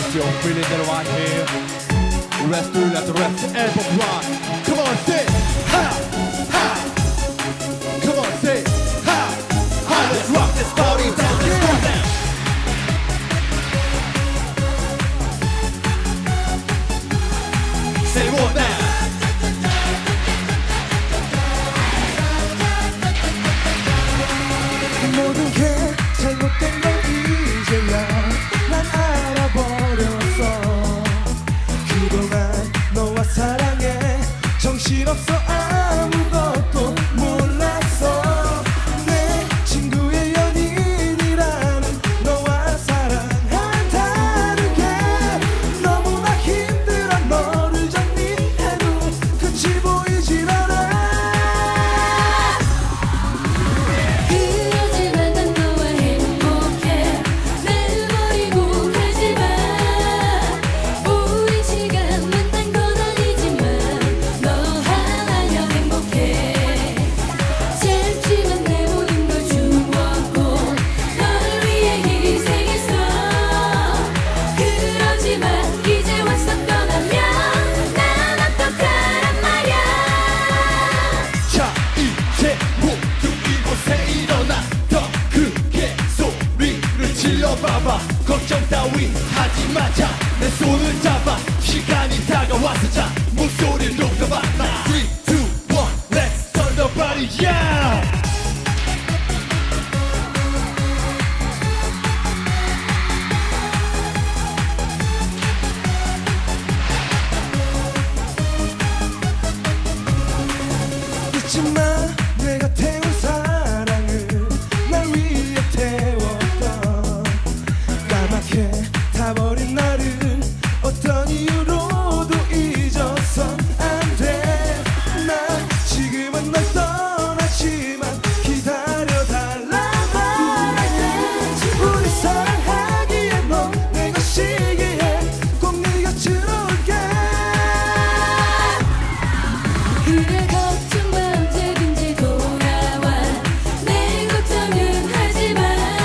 still feeling the right here. Rest do let the rest elbow rock. Come on, say ha ha. Come on, say ha ha. Let's rock this party down. Let's go down. Say more now. 모든 게 잘못된 걸 이제야 난 알아버렸어. 그동안 너와 사랑해 정신없어 아무것도 몰랐어. 내 친구의 연인이라는 너와 사랑한다는 게 너무나 힘들어. 너를 정리해도 끝이 보이질 않아. 봐봐 걱정 따위 하지 마자. 내 손을 잡아 시간이 다가와서 자 목소리를 높여봐. 3, 2, 1 Let's turn the party yeah. 잊지 마 내가 태운 사랑을 날 위해 태웠던 까맣게 타버린 나를 어떤 이유로도 잊어서 안 돼. 난 지금은 널 떠나지만 기다려달라 말할게. 우리 사랑하기에 넌 내 것이기에 꼭 네 곁으로 올게. 그래 걱정 마 언제든지 돌아와. 내 걱정은 하지마.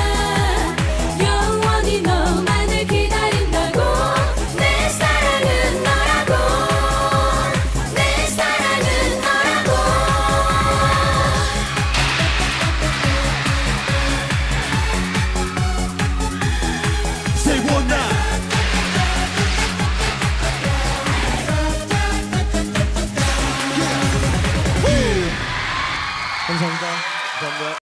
영원히 너만을 기다린다고. 내 사랑은 너라고. 내 사랑은 너라고. Say one now. 감사합니다. 감사합니다.